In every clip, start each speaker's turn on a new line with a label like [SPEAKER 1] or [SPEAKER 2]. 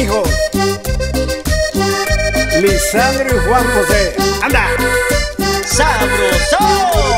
[SPEAKER 1] hijos, Lisandro y Juan José. ¡Anda!
[SPEAKER 2] ¡Sabroso!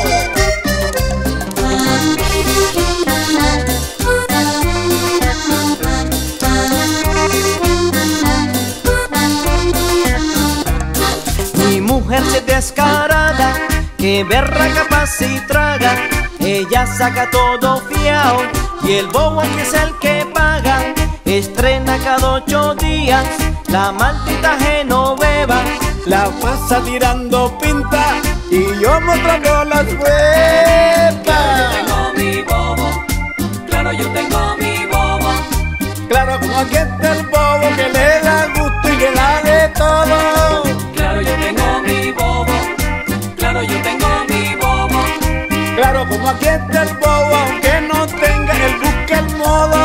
[SPEAKER 2] Mi mujer se descarada, que berraca pasa y traga. Ella saca todo fiao y el bobo que es el que paga. Estrena cada 8 días la maldita Genoveva.
[SPEAKER 1] La pasa tirando pinta y yo mostrando las huevas.
[SPEAKER 3] Claro, yo tengo mi bobo. Claro, yo tengo mi bobo.
[SPEAKER 1] Claro, como aquí está el bobo que le da gusto y que da de todo.
[SPEAKER 3] Claro, yo tengo mi bobo. Claro, yo tengo mi bobo.
[SPEAKER 1] Claro, como aquí está el bobo, aunque no tenga, él busca el modo.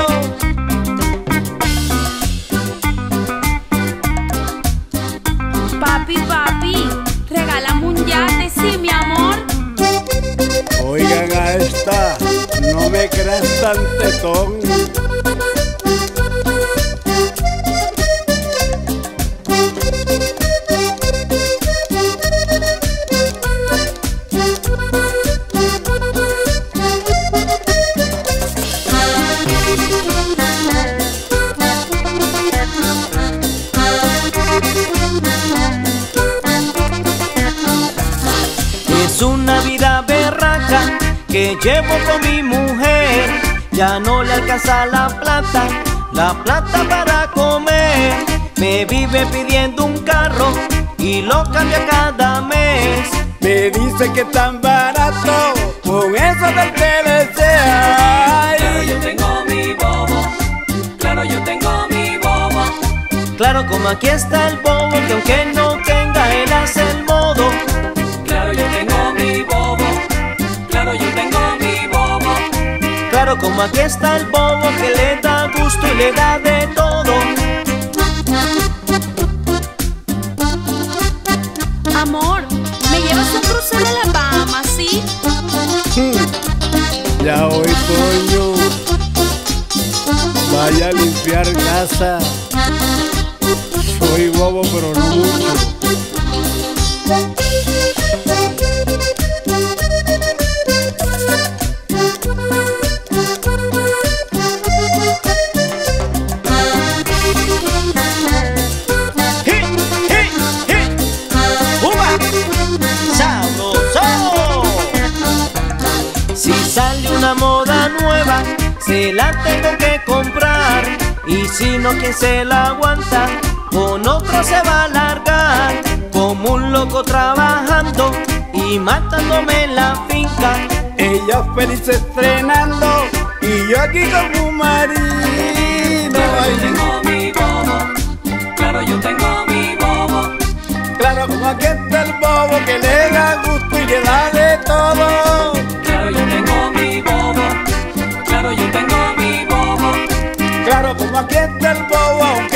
[SPEAKER 4] Papi, regálame un yate, sí, mi amor.
[SPEAKER 1] Oigan a esta, no me creas tan tetón.
[SPEAKER 2] Es una vida berraca que llevo con mi mujer. Ya no le alcanza la plata para comer. Me vive pidiendo un carro y lo cambia cada mes.
[SPEAKER 1] Me dice que tan barato, con eso del TLC.
[SPEAKER 3] Claro, yo tengo mi bobo. Claro, yo tengo mi bobo.
[SPEAKER 2] Claro, como aquí está el bobo, que aunque no tenga, él hace el modo.
[SPEAKER 3] Claro, yo tengo mi bobo. Claro, yo tengo mi bobo.
[SPEAKER 2] Claro, como aquí está el bobo, que le da gusto y le da de todo.
[SPEAKER 4] Amor, ¿me llevas a un crucero a las Bahamas, sí?
[SPEAKER 1] Ya hoy, Toño, vaya a limpiar casa. Soy bobo, pero no mucho.
[SPEAKER 2] Si sale una moda nueva, se la tengo que comprar. Y si no, ¿quién se la aguanta? Con otro se va a largar. Como un loco trabajando y matándome en la finca.
[SPEAKER 1] Ella feliz estrenando y yo aquí como un marino.
[SPEAKER 3] Claro, yo tengo mi bobo. Claro, yo tengo mi bobo.
[SPEAKER 1] Claro, como aquí está el bobo que le da gusto y le da de todo.
[SPEAKER 3] Claro, yo tengo mi bobo. Claro, yo tengo mi bobo.
[SPEAKER 1] Claro, como aquí está el bobo,